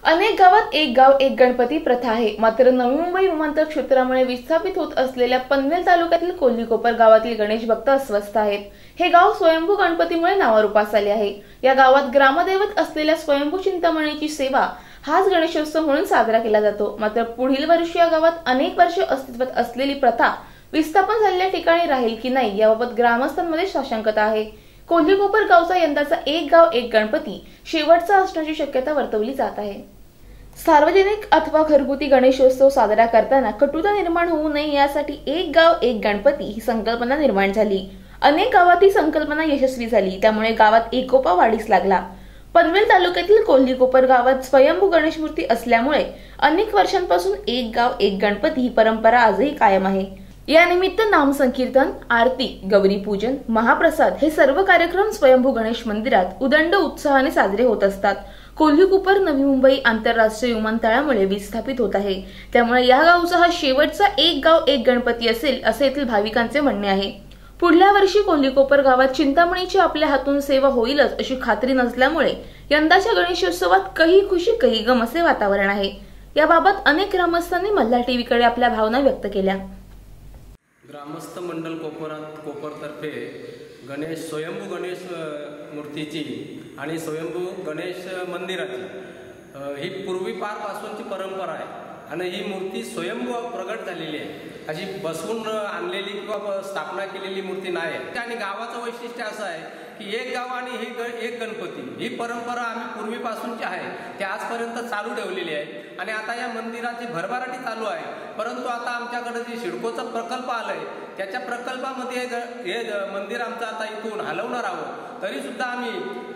अनेक गावात एक गाव एक गणपती प्रथा आहे। मात्र नवी मुंबई विमानतळ क्षेत्रामुळे विस्थापित होत असलेल्या पनवेल तालुक्यातील कोल्हीकोपर गावातील गणेश भक्त अस्वस्थ आहेत। हे गाव स्वयंभू गणपतीमुळे नावारूपास आले आहे। या गावात ग्रामदैवत असलेल्या स्वयंभू चिंतामणीची सेवा हाच गणेशोत्सव म्हणून साजरा केला जातो। मात्र पुढील वर्षी या गावात अनेक वर्षे अस्तित्वात असलेली प्रथा विस्थापन झालेल्या ठिकाणी राहील की नाही याबाबत ग्रामस्थांमध्ये साशंकता आहे। कोल्हीकोपर गावचा यंदाचा एक गाव एक गणपती शेवटचा असण्याची शक्यता वर्तवली जात आहे। सार्वजनिक अथवा घरगुती गणेशोत्सव साजरा करताना कटुता निर्माण होऊ नये यासाठी एक गाव एक गणपती ही संकल्पना निर्माण झाली। अनेक गावात ही संकल्पना यशस्वी झाली, त्यामुळे गावात एकोपा वाढीस लागला। पनवेल तालुक्यातील कोल्हीकोपर गावात स्वयंभू गणेश मूर्ती असल्यामुळे अनेक वर्षांपासून एक गाव एक गणपती ही परंपरा आजही कायम आहे। या निमित्त नामसंकीर्तन, आरती, गौरी पूजन, महाप्रसाद हे सर्व कार्यक्रम स्वयंभू गणेश मंदिरात उदंड उत्साहाने साजरे होत असतात। कोल्हीकोपर नवी मुंबई आंतरराष्ट्रीय विमानतळामुळे विस्थापित होत आहे, त्यामुळे या गावचा हा शेवटचा एक गाव एक गणपती असेल असे येथील भाविकांचे म्हणणे आहे। पुढल्या वर्षी कोल्हीकोपर गावात चिंतामणीची आपल्या हातून सेवा होईलच अशी खात्री नसल्यामुळे यंदाच्या गणेशोत्सवात काही खुशी काही गम असे वातावरण आहे। याबाबत अनेक ग्रामस्थांनी मल्हार टीव्हीकडे आपल्या भावना व्यक्त केल्या। ग्रामस्थ मंडल कोपरतर्फे स्वयंभू गणेश मूर्तीची आणि स्वयंभू गणेश मंदिराची ही पूर्वीपारपासूनची परंपरा आहे आणि ही मूर्ती स्वयंभू प्रगट झालेली आहे। अशी बसवून आणलेली किंवा स्थापना केलेली मूर्ती नाही आहे। आणि गावाचं वैशिष्ट्य असं आहे की एक गाव आणि एक गणपती ही परंपरा आम्ही पूर्वीपासूनची आहे ते आजपर्यंत चालू ठेवलेली आहे। आणि आता या मंदिराची भरभराटी चालू आहे, परंतु आता आमच्याकडे जे सिडकोचा प्रकल्प आलाय त्याच्या प्रकल्पामध्ये हे मंदिर आमचं आता इथून हलवणार आहोत। तरी सुद्धा आम्ही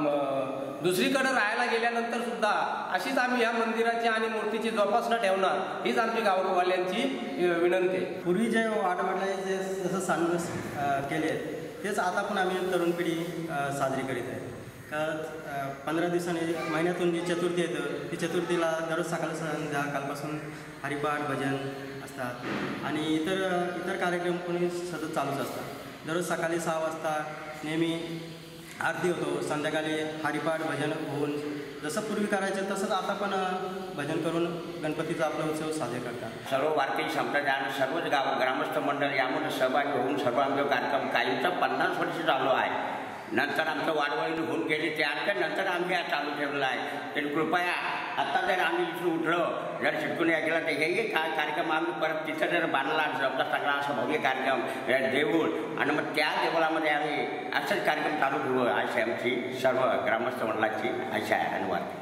दुसरीकडे राहायला गेल्यानंतर सुद्धा अशीच आम्ही या मंदिराची आणि मूर्तीची जोपासना ठेवणार, हीच आमची गाववाल्यांची विनंती आहे। पूर्वी जे वाडवडिलांनी जे जसं सांगून केले तेच आता पण आम्ही तरुण पिढी साजरी करीत आहे। 15 दिवसांनी महिन्यातून जी चतुर्थी येतं ती चतुर्थीला दररोज सकाळ संध्या कालपासून हरिपाठ भजन असतात आणि इतर कार्यक्रम पण सतत चालूच असतात। दररोज सकाळी 6 वाजता नेहमी आरती होतो, संध्याकाळी हरिपाठ भजन होऊन जसं पूर्वी करायचं तसंच आता पण भजन करून गणपतीचा आपला उत्सव साजरे करतात। सर्व वारकरी संप्रदाय सर्वच ग्रामस्थ मंडळ यामध्ये सहभागी होऊन सर्व आमचा कार्यक्रम कायमचा 50 वर्ष चालू आहे। नंतर आमचं वाडवळीने होऊन गेली त्यानंतर आम्ही हा चालू ठेवलेला आहे। तरी कृपया आता जर आम्ही इथून उठलो जर शिटकून गेला तर हेही कार्यक्रम आम्ही परत तिथं जर बांधला आपला सगळा असा भव्य कार्यक्रम देऊळ आणि मग त्या देवळामध्ये आम्ही असाच कार्यक्रम चालू ठेवू अशी आमची सर्व ग्रामस्थ मंडळाची आशा आहे आणि वाटते।